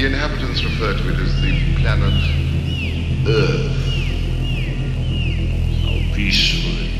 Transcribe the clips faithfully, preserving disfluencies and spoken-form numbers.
The inhabitants refer to it as the planet Earth. How peaceful it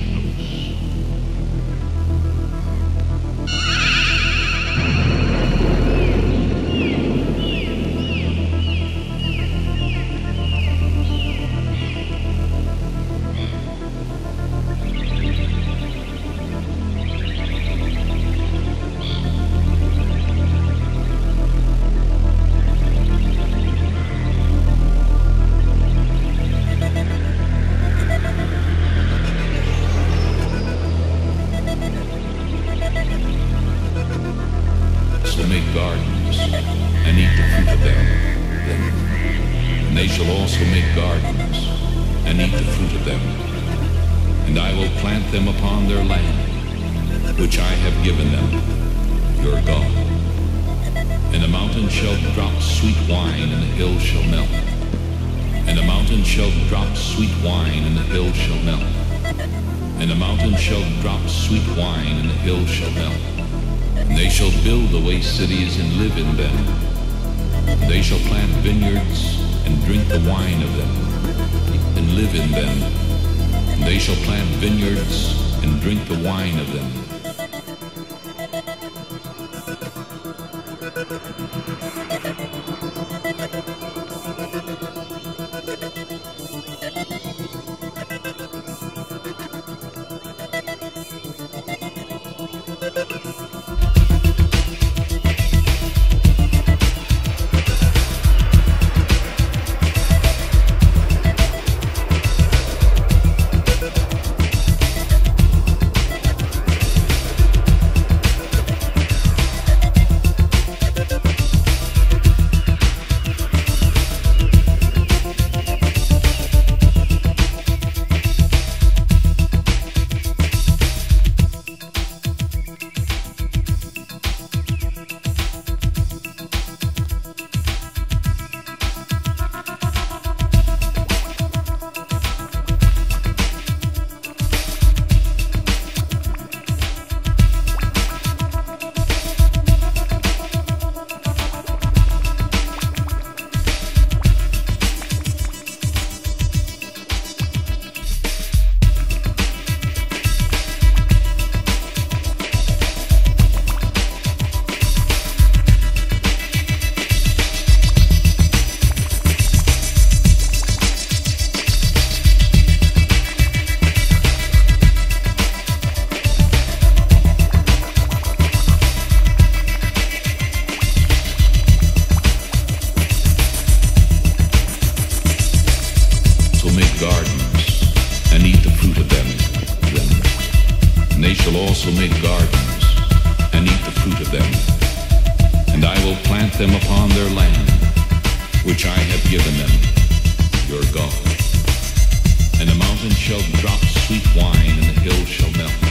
shall make gardens, and eat the fruit of them. Then and they shall also make gardens, and eat the fruit of them. And I will plant them upon their land, which I have given them, your God. And the mountain shall drop sweet wine, and the hill shall melt. And the mountain shall drop sweet wine, and the hill shall melt. And the mountain shall drop sweet wine, and the hill shall melt. And they shall build the waste cities and live in them. And they shall plant vineyards and drink the wine of them, and live in them. And they shall plant vineyards and drink the wine of them. Gardens, and eat the fruit of them. Then and they shall also make gardens, and eat the fruit of them. And I will plant them upon their land, which I have given them, your God. And the mountain shall drop sweet wine, and the hill shall melt.